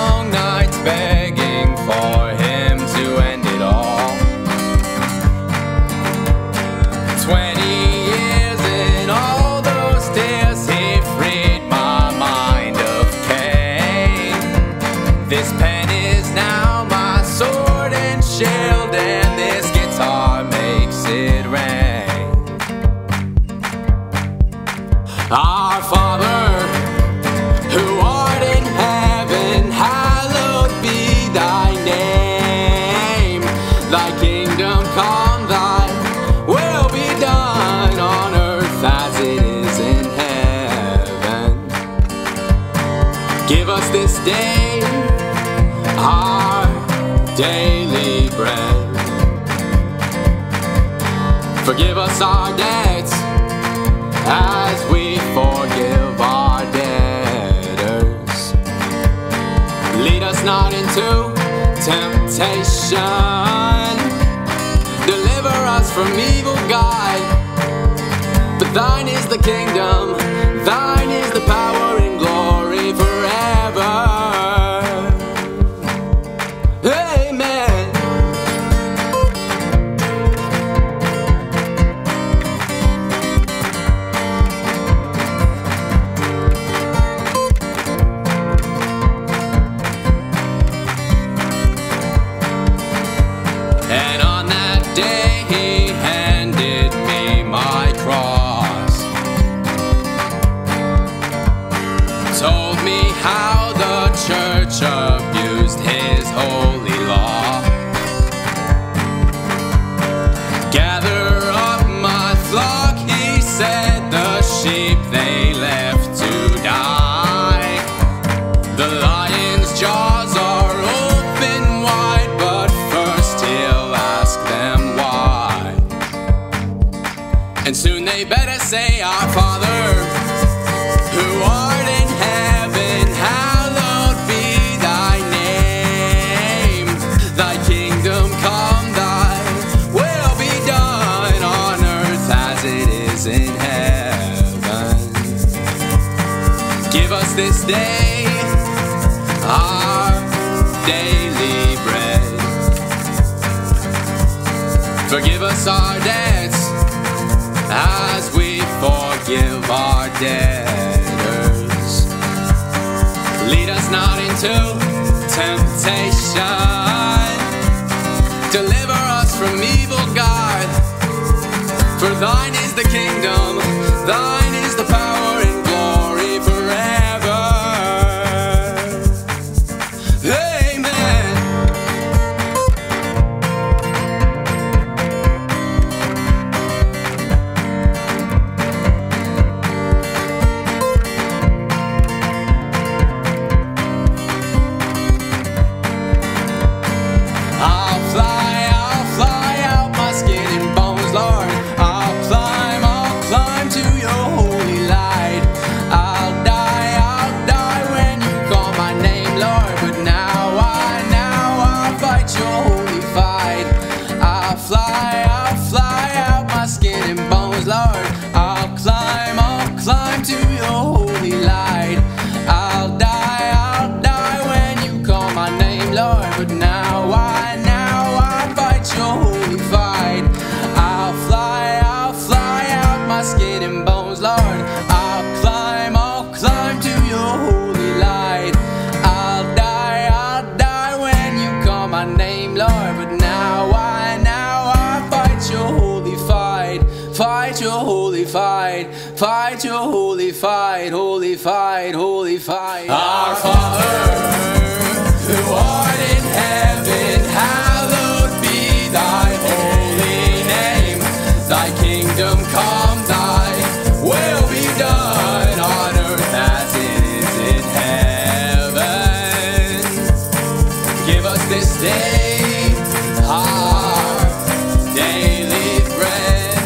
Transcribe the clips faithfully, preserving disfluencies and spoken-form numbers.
long nights begging for him to end it all. Twenty years and all those tears, he freed my mind of Cain. This pen is now my sword and shield, and this guitar makes it rain. Our Father, who art in heaven, hallowed be thy name. Thy kingdom come, thy will be done on earth as it is in heaven. Give us this day our daily bread. Forgive us our debts as we forgive our debtors. Lead us not into temptation, deliver us from evil, God. But thine is the kingdom, thine is the power and glory forever. Amen. And on that day he handed me my cross, told me how the church abused his holy law. Gather up my flock, he said, the sheep they left to die. The lion's jaws are open wide, but first he'll ask them why. And soon they better say, Our Father, who art in heaven, hallowed be thy name. Thy kingdom come, thy will be done on earth as it is in heaven. Give us this day our daily bread. Forgive us our debts as we forgive our debtors. Lead us not into temptation, deliver us from evil, God. For thine is the kingdom, thine is the power and glory forever. Amen. I'll fly, I'll fly out my skin and bones, Lord. I'll climb, I'll climb to your holy light. I'll die, I'll die when you call my name, Lord. But now I, now I fight your holy fight. I'll fly, I'll fly out my skin and bones, Lord. I'll climb, I'll climb to your holy light. I'll die, I'll die when you call my name, Lord. But now I, now I fight your holy fight. I'll fly, I'll fly out my skin and bones, Lord. I'll climb, I'll climb to your holy light. I'll die, I'll die when you call my name, Lord. But now I, now I fight your holy fight. Fight your holy fight. Fight your holy fight. Holy fight, holy fight. Our Father, who art in heaven, hallowed be thy holy name. Thy kingdom come, thy will be done on earth as it is in heaven. Give us this day our daily bread.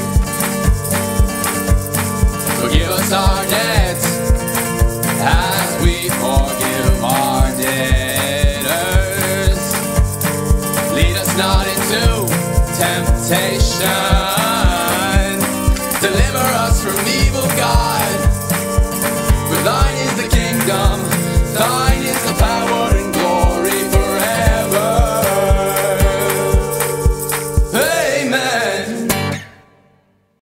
Forgive us our debts as we forgive our debtors. Lead us not into temptation, deliver us from evil, God. For thine is the kingdom, thine